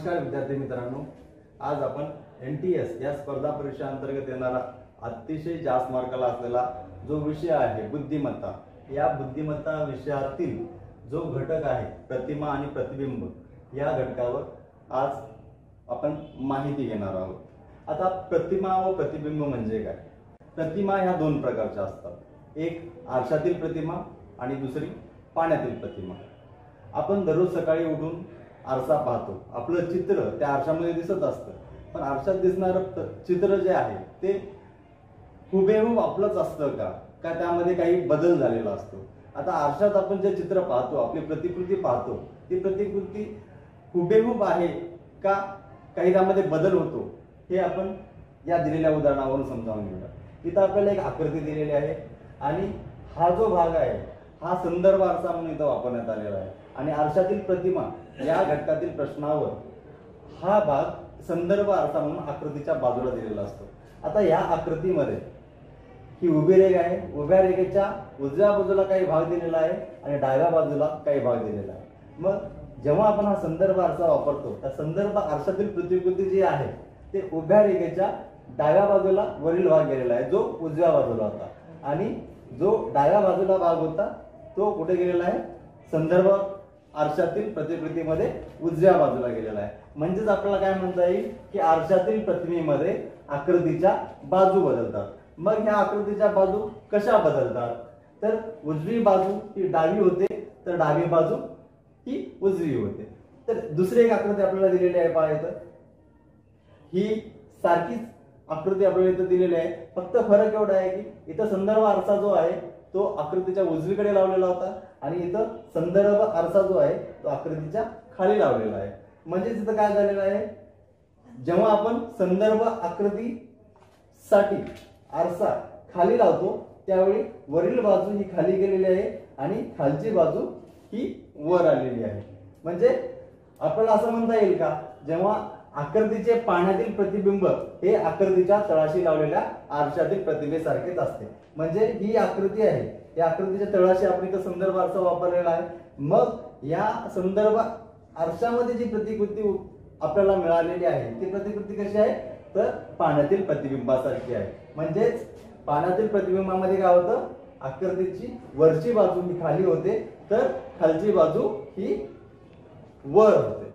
नमस्कार विद्यार्थी मित्रांनो, आज आपण NTS या स्पर्धा परीक्षा अंतर्गत येणारा अतिशय जास्त मार्काला असलेला जो विषय आहे बुद्धिमत्ता, या बुद्धिमत्ता विषयातील जो घटक आहे प्रतिमा आणि प्रतिबिंब, या घटकावर आज आपण माहिती घेणार आहोत। आता प्रतिमा व प्रतिबिंब म्हणजे काय? प्रतिमा ह्या दोन प्रकारच्या असतात, एक आरशातील प्रतिमा आणि दुसरी पाण्यातील प्रतिमा। आपण दररोज सकाळी उठून आरसा पाहतो, आपलं चित्र त्या आरशामध्ये दिसत असतं, पण आरशात दिसणारं चित्र जे आहे ते हुबेहूब आपलंच असतं का त्यामध्ये काही बदल झालेला असतो? आता आरशात आपण जे चित्र पाहतो, आपली प्रतिकृती पाहतो, ती प्रतिकृती हुबेहूब आहे का काही त्यामध्ये बदल होतो, हे आपण या दिलेल्या उदाहरणावरून समजावून घेऊया। इथं आपल्याला एक आकृती दिलेली आहे आणि हा जो भाग आहे हा संदर्भ आरसा म्हणून इथं वापरण्यात आलेला आहे आणि आरशातील प्रतिमा या घटकातील प्रश्नावर हा भाग संदर्भ आरसा म्हणून आकृतीच्या बाजूला दिलेला असतो। आता या आकृतीमध्ये ही उभी रेघ आहे, उभ्या रेघेच्या उजव्या बाजूला काही भाग दिलेला आहे आणि डाव्या बाजूला काही भाग दिलेला आहे। मग जेव्हा आपण हा संदर्भ आरसा वापरतो, त्या संदर्भ आरशातील प्रतिकृती जी आहे ते उभ्या रेघेच्या डाव्या बाजूला वरील भाग गेलेला आहे, जो उजव्या बाजूला होता, आणि जो डाव्या बाजूला भाग होता तो कुठे गेलेला आहे? संदर्भ आरशातील प्रतिकृतीमध्ये उजव्या बाजूला गेलेला आहे। म्हणजेच आपल्याला काय म्हणता येईल की आरशातील प्रतिमेमध्ये आकृतीच्या बाजू बदलतात। मग ह्या आकृतीच्या बाजू कशा बदलतात? तर उजवी बाजू ही डावी होते, तर डावी बाजू ही उजवी होते। तर दुसरी एक आकृती आपल्याला दिलेली आहे, पाहायचं ही सारखीच आकृती आपल्याला इथं दिलेली आहे, फक्त फरक एवढा आहे की इथं संदर्भ आरसा जो आहे तो आकृतीच्या उजवीकडे लावलेला होता आणि इथं संदर्भ आरसा जो आहे तो आकृतीच्या खाली लावलेला आहे। म्हणजे इथं काय झालेलं आहे, जेव्हा आपण संदर्भ आकृतीसाठी आरसा खाली लावतो त्यावेळी वरील बाजू ही खाली गेलेली आहे आणि खालची बाजू ही वर आलेली आहे। म्हणजे आपल्याला असं म्हणता येईल का, जेव्हा आकृतीचे पाण्यातील प्रतिबिंब हे आकृतीच्या तळाशी लावलेल्या आरशातील प्रतिमेसारखेच असते। म्हणजे ही आकृती आहे, या आकृतीच्या तळाशी आपण इथं संदर्भ आरसा वापरलेला आहे। मग या संदर्भ आरशामध्ये जी प्रतिकृती आपल्याला मिळालेली आहे ती प्रतिकृती कशी आहे? तर पाण्यातील प्रतिबिंबासारखी आहे। म्हणजेच पाण्यातील प्रतिबिंबामध्ये काय होतं, आकृतीची वरची बाजू ही खाली होते तर खालची बाजू ही वर होते।